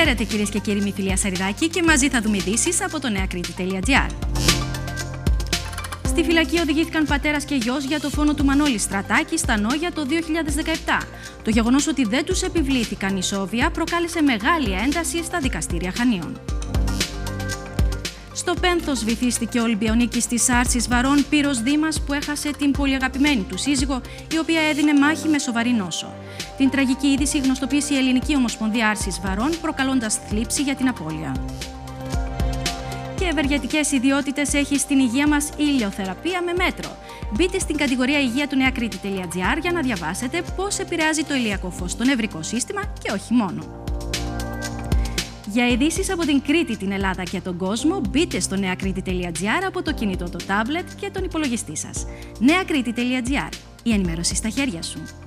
Χαίρετε κυρίες και κύριοι, είμαι η Φιλία Σαριδάκη και μαζί θα δούμε ειδήσεις από το neakriti.gr. Στη φυλακή οδηγήθηκαν πατέρας και γιος για το φόνο του Μανώλη Στρατάκη στα Νόγια το 2017. Το γεγονός ότι δεν τους επιβλήθηκαν ισόβια προκάλεσε μεγάλη ένταση στα δικαστήρια Χανίων. Στο Πένθος βυθίστηκε ο Ολυμπιονίκης της Άρσης Βαρών Πύρος Δήμας, που έχασε την πολύ αγαπημένη του σύζυγο, η οποία έδινε μάχη με σοβαρή νόσο. Την τραγική είδηση γνωστοποίησε η Ελληνική Ομοσπονδία Άρσης Βαρών, προκαλώντας θλίψη για την απώλεια. Και ευεργετικές ιδιότητες έχει στην υγεία μας η ηλιοθεραπεία με μέτρο. Μπείτε στην κατηγορία υγεία του neakriti.gr για να διαβάσετε πώς επηρεάζει το ηλιακό φως στο νευρικό σύστημα και όχι μόνο. Για ειδήσεις από την Κρήτη, την Ελλάδα και τον κόσμο, μπείτε στο neakriti.gr από το κινητό, το τάμπλετ και τον υπολογιστή σας. neakriti.gr. Η ενημέρωση στα χέρια σου.